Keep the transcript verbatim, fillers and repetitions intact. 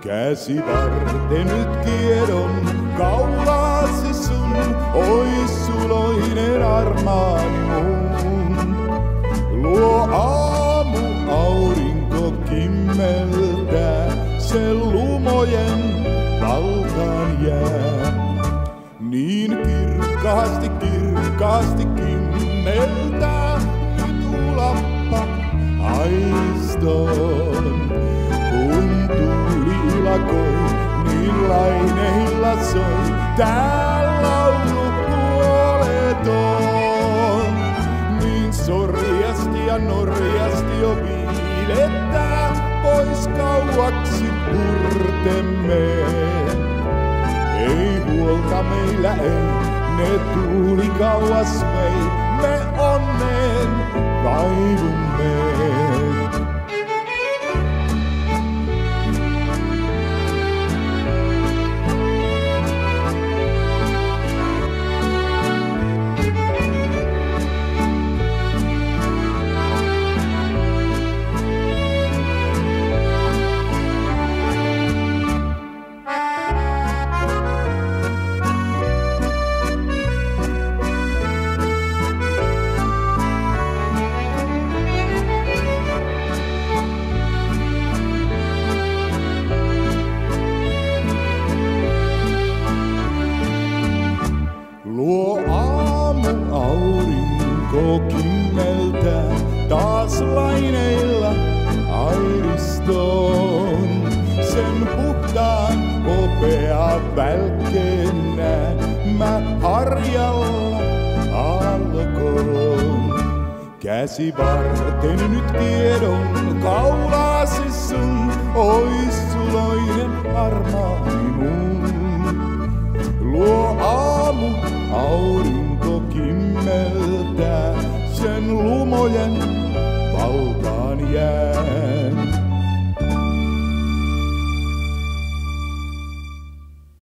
Käsivarten nyt kiedon kaulaasi sun, ois suloinen armaani mun. Luo aamu aurinko kimmeltää, se lumojen valtaan jää. Niin kirkkaasti, kirkkaasti kimmeltää, nyt ulappa aiston. Kun tuuli ilakoi, niin laineilla soi tää laulu puoleton. Niin sorjasti ja norjasti jo viilettää pois kauaksi purtemme. Ei huolta meillä ei, ne tuuli kauas vei, me onneen kaivumme. Luo aamu aurinko kimmeltää taas laineilla airiston. Sen puhtaan hopea välkkeen näen mä harjalla alkoon. Käsivarten nyt tiedon kaulaasi sun, ois suloinen armaani mun. Luo aamu aurinko kimmeltää, sen lumojen valtaan jää.